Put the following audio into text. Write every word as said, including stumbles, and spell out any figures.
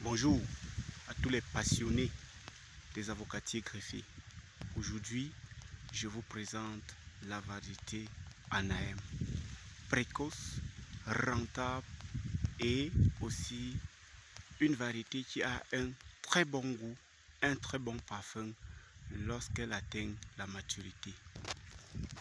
Bonjour à tous les passionnés des avocatiers greffés. Aujourd'hui, je vous présente la variété Anaheim. Précoce, rentable et aussi une variété qui a un très bon goût, un très bon parfum lorsqu'elle atteint la maturité.